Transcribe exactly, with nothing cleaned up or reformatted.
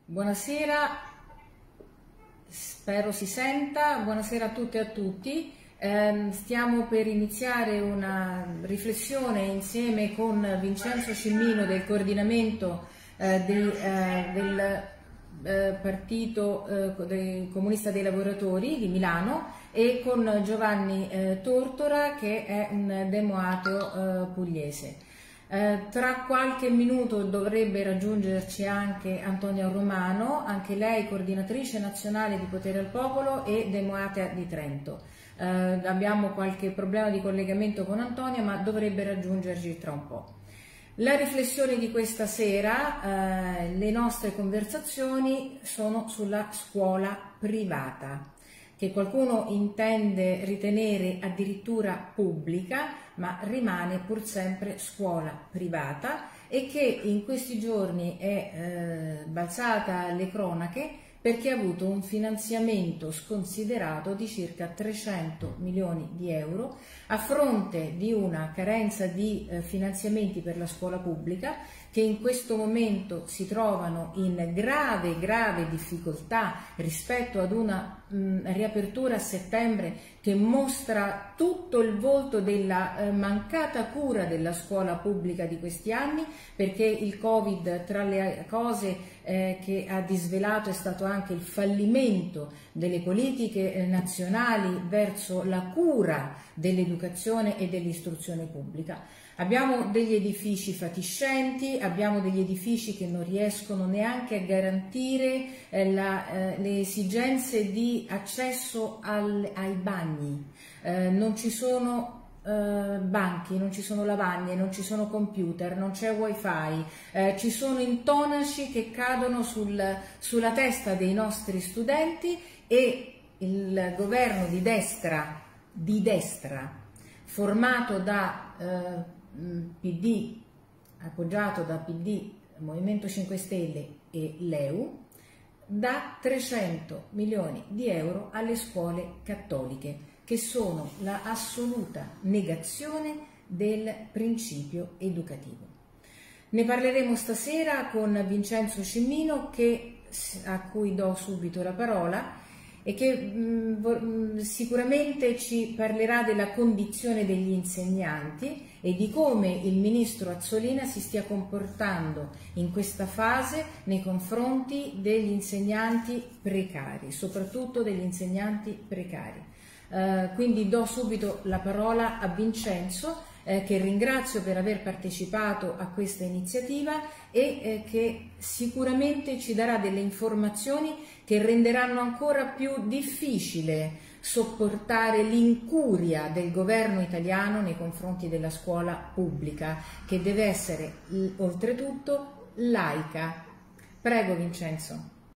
Buonasera, spero si senta, buonasera a tutte e a tutti. Eh, stiamo per iniziare una riflessione insieme con Vincenzo Cimmino del coordinamento eh, di, eh, del eh, Partito eh, dei Comunista dei Lavoratori di Milano e con Giovanni eh, Tortora, che è un demoateo eh, pugliese. Eh, tra qualche minuto dovrebbe raggiungerci anche Antonia Romano, anche lei coordinatrice nazionale di Potere al Popolo e demoatea di Trento. Eh, abbiamo qualche problema di collegamento con Antonia, ma dovrebbe raggiungerci tra un po'. La riflessione di questa sera, eh, le nostre conversazioni sono sulla scuola privata, che qualcuno intende ritenere addirittura pubblica, ma rimane pur sempre scuola privata e che in questi giorni è eh, balzata alle cronache perché ha avuto un finanziamento sconsiderato di circa trecento milioni di euro a fronte di una carenza di eh, finanziamenti per la scuola pubblica, che in questo momento si trovano in grave, grave difficoltà rispetto ad una mh, riapertura a settembre che mostra tutto il volto della eh, mancata cura della scuola pubblica di questi anni, perché il Covid, tra le cose eh, che ha disvelato, è stato anche il fallimento delle politiche eh, nazionali verso la cura dell'educazione e dell'istruzione pubblica. Abbiamo degli edifici fatiscenti, abbiamo degli edifici che non riescono neanche a garantire eh, la, eh, le esigenze di accesso al, ai bagni, eh, non ci sono eh, banchi, non ci sono lavagne, non ci sono computer, non c'è wifi, eh, ci sono intonaci che cadono sul, sulla testa dei nostri studenti e il governo di destra, di destra formato da eh, P D, appoggiato da P D, Movimento cinque Stelle e l'E U, dà trecento milioni di euro alle scuole cattoliche, che sono la assoluta negazione del principio educativo. Ne parleremo stasera con Vincenzo Cimmino, che, a cui do subito la parola, e che mh, sicuramente ci parlerà della condizione degli insegnanti e di come il ministro Azzolina si stia comportando in questa fase nei confronti degli insegnanti precari, soprattutto degli insegnanti precari. Uh, quindi do subito la parola a Vincenzo, eh, che ringrazio per aver partecipato a questa iniziativa e eh, che sicuramente ci darà delle informazioni che renderanno ancora più difficile sopportare l'incuria del governo italiano nei confronti della scuola pubblica, che deve essere oltretutto laica. Prego Vincenzo.